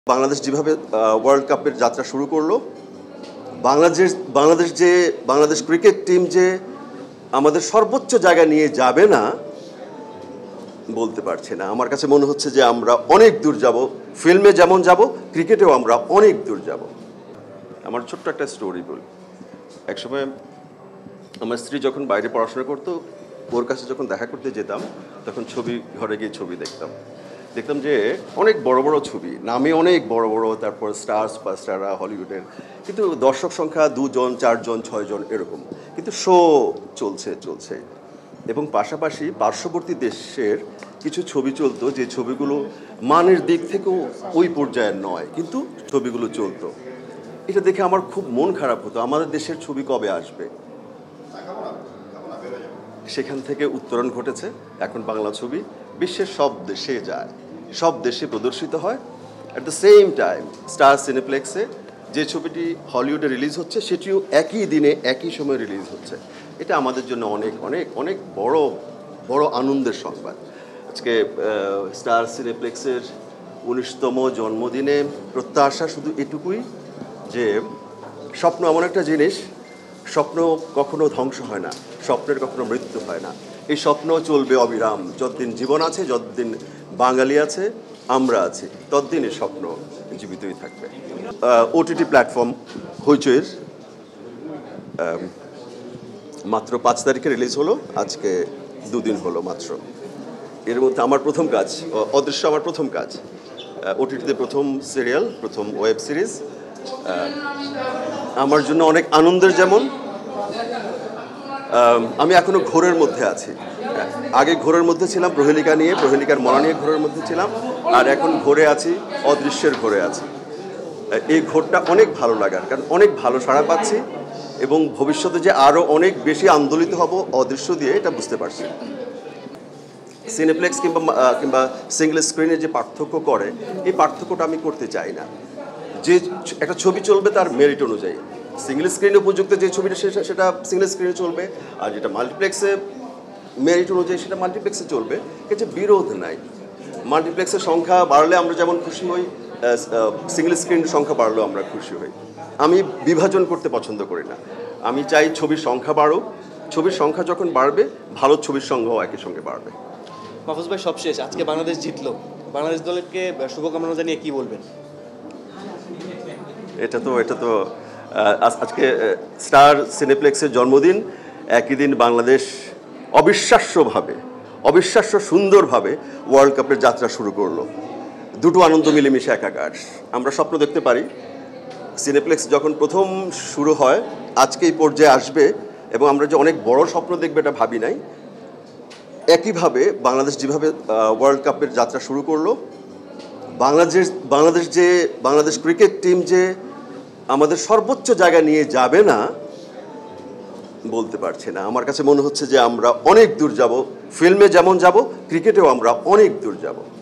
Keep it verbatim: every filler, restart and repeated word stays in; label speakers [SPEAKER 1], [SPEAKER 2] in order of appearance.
[SPEAKER 1] বাংলাদেশ যেভাবে ওয়ার্ল্ড কাপের যাত্রা শুরু করলো, বাংলাদেশ বাংলাদেশ যে বাংলাদেশ ক্রিকেট টিম যে আমাদের সর্বোচ্চ জায়গা নিয়ে যাবে না বলতে পারছি না। আমার কাছে মনে হচ্ছে যে আমরা অনেক দূর যাব, ফিল্মে যেমন যাব ক্রিকেটেও আমরা অনেক দূর যাব। আমার ছোট্ট একটা স্টোরি বলি। একসময় আমার স্ত্রী যখন বাইরে পড়াশোনা করতো, ওর কাছে যখন দেখা করতে যেতাম তখন ছবি ঘরে গিয়ে ছবি দেখতাম দেখতাম যে অনেক বড় বড় ছবি, নামে অনেক বড় বড়, তারপর স্টার সুপারস্টাররা হলিউডের, কিন্তু দর্শক সংখ্যা দুজন চারজন ছয়জন এরকম, কিন্তু শো চলছে চলছে এবং পাশাপাশি পার্শ্ববর্তী দেশের কিছু ছবি চলতো যে ছবিগুলো মানের দিক থেকেও ওই পর্যায়ের নয়, কিন্তু ছবিগুলো চলতো। এটা দেখে আমার খুব মন খারাপ হতো, আমাদের দেশের ছবি কবে আসবে। সেখান থেকে উত্তরণ ঘটেছে, এখন বাংলা ছবি বিশ্বের সব দেশে যায়, সব দেশে প্রদর্শিত হয়। At the same time Star সিনেপ্লেক্সে যে ছবিটি হলিউডে রিলিজ হচ্ছে সেটিও একই দিনে একই সময় রিলিজ হচ্ছে। এটা আমাদের জন্য অনেক অনেক অনেক বড় বড় আনন্দের সংবাদ। আজকে স্টার সিনেপ্লেক্সের উনিশতম জন্মদিনে প্রত্যাশা শুধু এটুকুই যে স্বপ্ন এমন একটা জিনিস, স্বপ্ন কখনো ধ্বংস হয় না, স্বপ্নের কখনো মৃত্যু হয় না। এই স্বপ্ন চলবে অবিরাম, যতদিন জীবন আছে, যতদিন বাঙালি আছে, আমরা আছি, ততদিন এই স্বপ্ন জীবিতই থাকবে। ওটিটি প্ল্যাটফর্ম হইচইয়ের মাত্র পাঁচ তারিখে রিলিজ হলো, আজকে দুদিন হলো মাত্র। এর মধ্যে আমার প্রথম কাজ, অদৃশ্য আমার প্রথম কাজ, ওটিটিতে প্রথম সিরিয়াল, প্রথম ওয়েব সিরিজ। আমার জন্য অনেক আনন্দের, যেমন আমি এখনো ঘোরের মধ্যে আছি। আগে ঘোরের মধ্যে ছিলাম প্রহেলিকা নিয়ে, প্রহেলিকার মরা নিয়ে ঘোরের মধ্যে ছিলাম, আর এখন ঘোরে আছি, অদৃশ্যের ঘোরে আছি। এই ঘোরটা অনেক ভালো লাগার, কারণ অনেক ভালো সাড়া পাচ্ছি এবং ভবিষ্যতে যে আরও অনেক বেশি আন্দোলিত হব অদৃশ্য দিয়ে, এটা বুঝতে পারছি। সিনেপ্লেক্স কিংবা কিংবা সিঙ্গেল স্ক্রিনের যে পার্থক্য করে, এই পার্থক্যটা আমি করতে চাই না। যে একটা ছবি চলবে তার মেরিট অনুযায়ী, সিঙ্গেল স্ক্রিনে উপযুক্ত যে ছবিটা সেটা সিঙ্গেল স্ক্রিনে চলবে, আর যেটা মাল্টিপ্লেক্সে মেরিট অনুযায়ী সেটা মাল্টিপ্লেক্সে চলবে। কিছু বিরোধ নাই। মাল্টিপ্লেক্সের সংখ্যা বাড়লে আমরা যেমন খুশি হই, সিঙ্গেল স্ক্রিনের সংখ্যা বাড়লেও আমরা খুশি হই। আমি বিভাজন করতে পছন্দ করি না। আমি চাই ছবির সংখ্যা বাড়ুক, ছবির সংখ্যা যখন বাড়বে ভালো ছবির সংখ্যাও একই সঙ্গে বাড়বে।
[SPEAKER 2] মাহফুজ ভাই, সবশেষ আজকে বাংলাদেশ জিতলো, বাংলাদেশ দলকে শুভকামনা জানিয়ে কি বলবেন?
[SPEAKER 1] এটা তো এটা তো আজকে স্টার সিনেপ্লেক্সের জন্মদিন, একই দিন বাংলাদেশ অবিশ্বাস্যভাবে অবিশ্বাস্য সুন্দরভাবে ওয়ার্ল্ড কাপের যাত্রা শুরু করলো। দুটো আনন্দ মিলেমিশে একাকার। আমরা স্বপ্ন দেখতে পারি সিনেপ্লেক্স যখন প্রথম শুরু হয় আজকে এই পর্যায়ে আসবে, এবং আমরা যে অনেক বড় স্বপ্ন দেখবে এটা ভাবি নাই। একইভাবে বাংলাদেশ যেভাবে ওয়ার্ল্ড কাপের যাত্রা শুরু করলো, বাংলাদেশ বাংলাদেশ যে বাংলাদেশ ক্রিকেট টিম যে আমাদের সর্বোচ্চ জায়গা নিয়ে যাবে না বলতে পারছি না। আমার কাছে মনে হচ্ছে যে আমরা অনেক দূর যাব, ফিল্মে যেমন যাব ক্রিকেটেও আমরা অনেক দূর যাব।